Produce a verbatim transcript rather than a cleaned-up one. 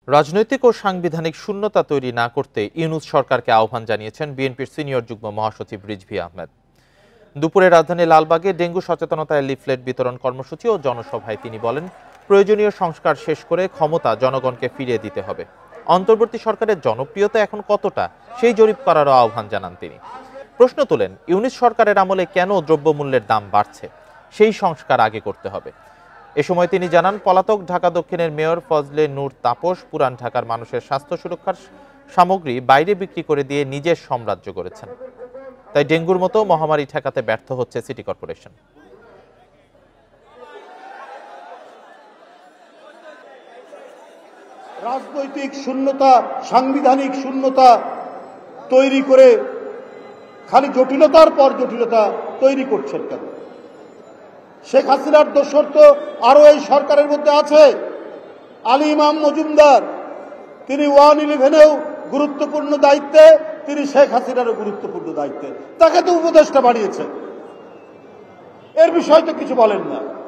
রাজনৈতিক ও সাংবিধানিক শূন্যতা তৈরি না করতে ইউনূস সরকারকে আহ্বান জানিয়েছেন বিএনপির সিনিয়র যুগ্ম মহাসচিব রিজভী আহমেদ। দুপুরে রাজধানী লালবাগে ডেঙ্গু সচেতনতায় লিফলেট বিতরণ কর্মসূচি ও জনসভায় তিনি বলেন, প্রয়োজনীয় সংস্কার শেষ করে ক্ষমতা জনগণকে ফিরিয়ে দিতে হবে। অন্তর্বর্তী সরকারের জনপ্রিয়তা এখন কতটা, সেই জরিপ করারও আহ্বান জানান তিনি। প্রশ্ন তোলেন, ইউনূস সরকারের আমলে কেন দ্রব্যমূল্যের দাম বাড়ছে, সেই সংস্কার আগে করতে হবে। এ সময় তিনি জানান, পলাতক ঢাকা দক্ষিণের মেয়র ফজলে নূর তাপস পুরান ঢাকার মানুষের স্বাস্থ্য সুরক্ষার সামগ্রী বাইরে বিক্রি করে দিয়ে নিজের সাম্রাজ্য করেছেন। তাই ডেঙ্গুর মতো মহামারী ঠেকাতে ব্যর্থ হচ্ছে সিটি কর্পোরেশন। রাজনৈতিক শূন্যতা, সাংবিধানিক শূন্যতা তৈরি করে খালি জটিলতার পর জটিলতা তৈরি করছেন কেন? শেখ হাসিনার দোসর তো আরো এই সরকারের মধ্যে আছে। আলী ইমাম মজুমদার, তিনি ওয়ান ইলেভেনেও গুরুত্বপূর্ণ দায়িত্বে, তিনি শেখ হাসিনারও গুরুত্বপূর্ণ দায়িত্বে। তাকে তো উপদেষ্টা বাড়িয়েছে, এর বিষয়ে তো কিছু বলেন না।